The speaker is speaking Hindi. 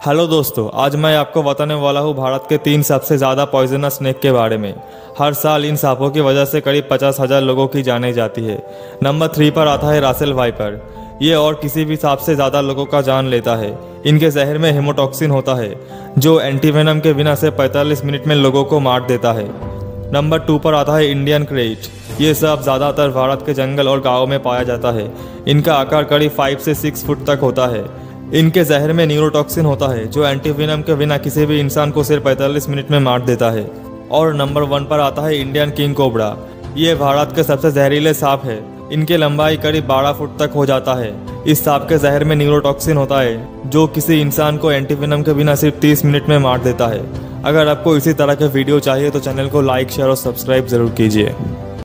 हेलो दोस्तों, आज मैं आपको बताने वाला हूँ भारत के 3 सबसे ज़्यादा पॉइजनस स्नेक के बारे में। हर साल इन सांपों की वजह से करीब 50,000 लोगों की जानें जाती है। नंबर 3 पर आता है रासेल वाइपर। ये और किसी भी सांप से ज़्यादा लोगों का जान लेता है। इनके जहर में हेमोटॉक्सिन होता है जो एंटीवेनम के बिना से 45 मिनट में लोगों को मार देता है। नंबर 2 पर आता है इंडियन क्रेट। ये सांप ज़्यादातर भारत के जंगल और गाँव में पाया जाता है। इनका आकार करीब 5 से 6 फुट तक होता है। इनके जहर में न्यूरोटॉक्सिन होता है जो एंटीवेनम के बिना किसी भी इंसान को सिर्फ 45 मिनट में मार देता है। और नंबर 1 पर आता है इंडियन किंग कोबरा। ये भारत के सबसे जहरीले सांप है। इनकी लंबाई करीब 12 फुट तक हो जाता है। इस सांप के जहर में न्यूरोटॉक्सिन होता है जो किसी इंसान को एंटीवेनम के बिना सिर्फ 30 मिनट में मार देता है। अगर आपको इसी तरह के वीडियो चाहिए तो चैनल को लाइक, शेयर और सब्सक्राइब जरूर कीजिए।